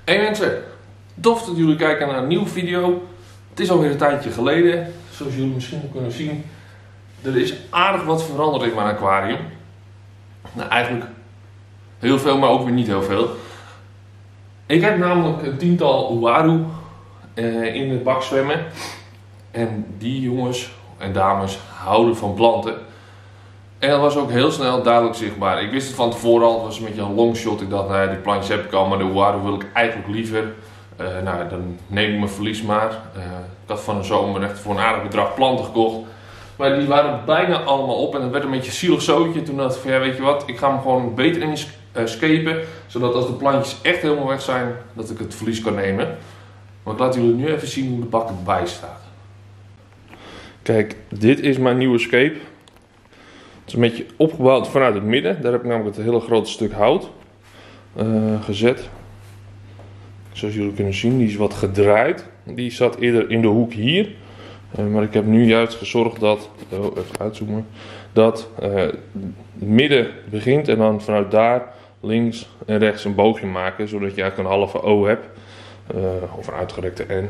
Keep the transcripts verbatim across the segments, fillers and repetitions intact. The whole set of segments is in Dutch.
Hey mensen, tof dat jullie kijken naar een nieuwe video. Het is alweer een tijdje geleden, zoals jullie misschien kunnen zien. Er is aardig wat veranderd in mijn aquarium. Nou, eigenlijk heel veel, maar ook weer niet heel veel. Ik heb namelijk een tiental Uaru eh, in de bak zwemmen. En die jongens en dames houden van planten. En dat was ook heel snel duidelijk zichtbaar. Ik wist het van tevoren al, het was een beetje een longshot. Ik dacht, nou ja, die plantjes heb ik al, maar de Uaru wil ik eigenlijk liever. Uh, nou, dan neem ik mijn verlies maar. Uh, ik had van de zomer echt voor een aardig bedrag planten gekocht. Maar die waren bijna allemaal op en het werd een beetje een zielig zootje. Toen dacht ik van, ja, weet je wat, ik ga hem gewoon beter inscapen. Zodat als de plantjes echt helemaal weg zijn, dat ik het verlies kan nemen. Maar ik laat jullie nu even zien hoe de bak erbij staat. Kijk, dit is mijn nieuwe scape. Het is een beetje opgebouwd vanuit het midden. Daar heb ik namelijk het hele grote stuk hout uh, gezet. Zoals jullie kunnen zien, die is wat gedraaid. Die zat eerder in de hoek hier. Uh, maar ik heb nu juist gezorgd dat, oh, even uitzoomen, dat uh, het midden begint en dan vanuit daar links en rechts een boogje maken. Zodat je eigenlijk een halve O hebt. Uh, of een uitgerekte N.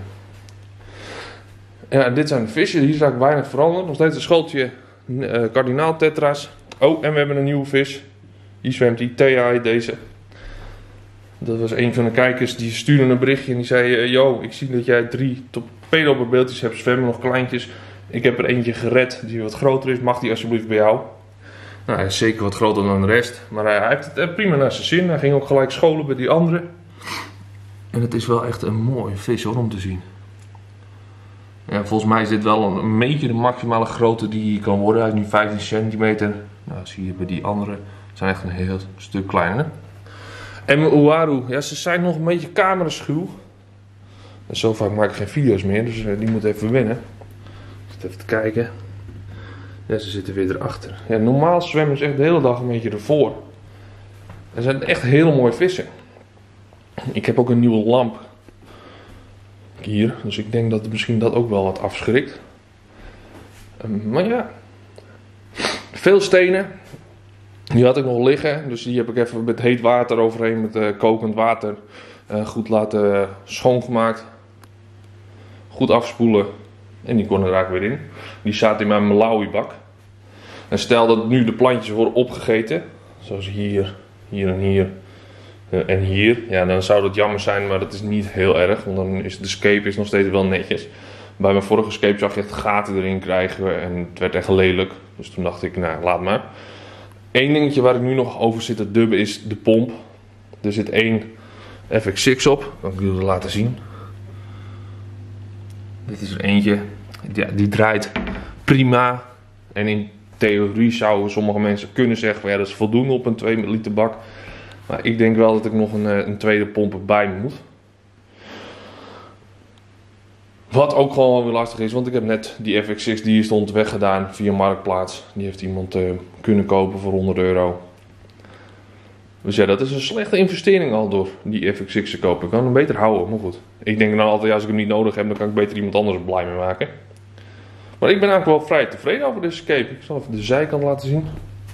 Ja, dit zijn de vissen. Hier is eigenlijk weinig veranderd. Nog steeds een schooltje uh, kardinaal tetra's. Oh, en we hebben een nieuwe vis. Hier zwemt die. Thea heet deze. Dat was een van de kijkers die stuurde een berichtje en die zei: uh, yo, ik zie dat jij drie torpedo-beeldjes hebt zwemmen, nog kleintjes. Ik heb er eentje gered die wat groter is. Mag die alsjeblieft bij jou? Nou, hij is zeker wat groter dan de rest. Maar hij, hij heeft het prima naar zijn zin. Hij ging ook gelijk scholen bij die andere. En het is wel echt een mooie vis hoor, om te zien. Ja, volgens mij is dit wel een, een beetje de maximale grootte die hij kan worden. Hij is nu vijftien centimeter. Nou, zie je bij die andere. Zijn echt een heel stuk kleiner. En mijn Uaru, ja, ze zijn nog een beetje cameraschuw. En zo vaak maak ik geen video's meer, dus uh, die moet even winnen. Ik zit even te kijken. Ja, ze zitten weer erachter. Ja, normaal zwemmen ze echt de hele dag een beetje ervoor. Er zijn echt hele mooie vissen. Ik heb ook een nieuwe lamp hier, dus ik denk dat misschien dat ook wel wat afschrikt. Uh, maar ja, veel stenen. Die had ik nog liggen, dus die heb ik even met heet water overheen, met uh, kokend water, uh, goed laten uh, schoongemaakt. Goed afspoelen en die kon er eigenlijk weer in. Die staat in mijn Malawi-bak. En stel dat nu de plantjes worden opgegeten, zoals hier, hier en hier uh, en hier. Ja, dan zou dat jammer zijn, maar dat is niet heel erg, want dan is de scape is nog steeds wel netjes. Bij mijn vorige scape zag je echt gaten erin krijgen en het werd echt lelijk. Dus toen dacht ik, nou laat maar. Eén dingetje waar ik nu nog over zit te dubben is de pomp. Er zit één F X zes op, kan ik jullie laten zien. Dit is er eentje, ja, die draait prima. En in theorie zouden sommige mensen kunnen zeggen, van, ja, dat is voldoende op een twee liter bak. Maar ik denk wel dat ik nog een, een tweede pomp erbij moet. Wat ook gewoon weer lastig is, want ik heb net die F X zes die stond weggedaan via Marktplaats. Die heeft iemand uh, kunnen kopen voor honderd euro. Dus ja, dat is een slechte investering al door die F X zes te kopen. Ik kan hem beter houden, maar goed. Ik denk dan altijd, ja, als ik hem niet nodig heb, dan kan ik beter iemand anders blij mee maken. Maar ik ben eigenlijk wel vrij tevreden over deze scape. Ik zal even de zijkant laten zien.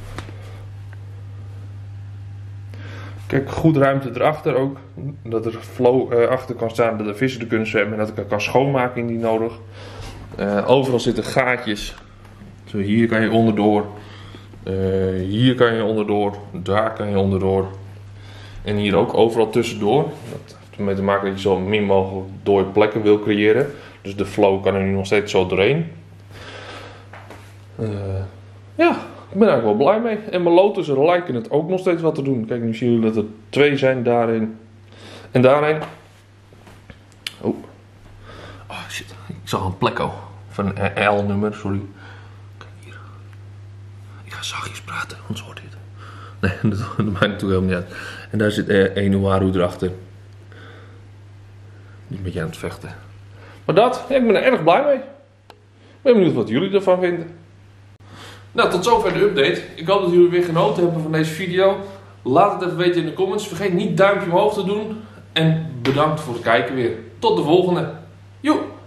Kijk, goed ruimte erachter ook. Dat er flow uh, achter kan staan, dat de vissen er kunnen zwemmen en dat ik er kan schoonmaken indien nodig. Uh, overal zitten gaatjes. Zo, hier kan je onderdoor. Uh, hier kan je onderdoor. Daar kan je onderdoor. En hier ook overal tussendoor. Dat heeft ermee te maken dat je zo min mogelijk dode plekken wil creëren. Dus de flow kan er nu nog steeds zo doorheen. Uh, ja. Ik ben eigenlijk wel blij mee. En mijn lotussen lijken het ook nog steeds wat te doen. Kijk, nu zien jullie dat er twee zijn daarin. En daarin. Oh. Oh shit. Ik zag een plekko. Van een L-nummer, sorry. Kijk hier. Ik ga zachtjes praten, anders hoort hij het. Nee, dat, dat maakt natuurlijk helemaal niet uit. En daar zit een Uaru erachter. Die is een beetje aan het vechten. Maar dat, ja, ik ben er erg blij mee. Ik ben benieuwd wat jullie ervan vinden. Nou, tot zover de update. Ik hoop dat jullie weer genoten hebben van deze video. Laat het even weten in de comments. Vergeet niet duimpje omhoog te doen. En bedankt voor het kijken weer. Tot de volgende. Joe!